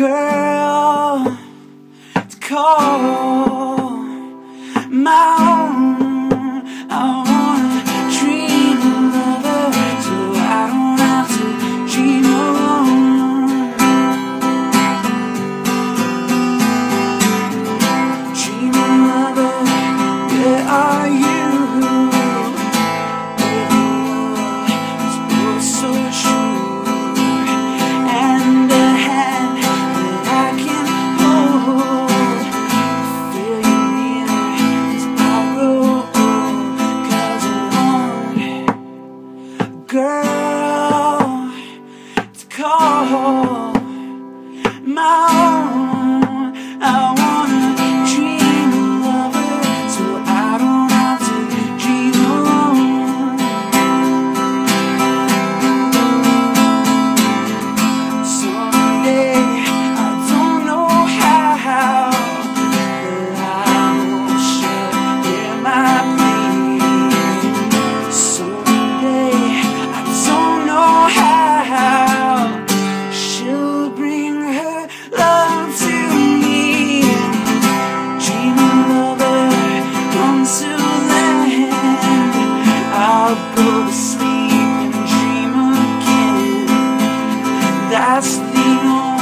girl to call my own. I wanna dream of her so I don't have to dream alone. Dream of her, where are you? Girl to call my own. I wanna dream of her so I don't have to dream alone. Someday I don't know how, but I will share my plea. Someday she'll bring her love to me. Dream of her until then. I'll go to sleep and dream again. That's the only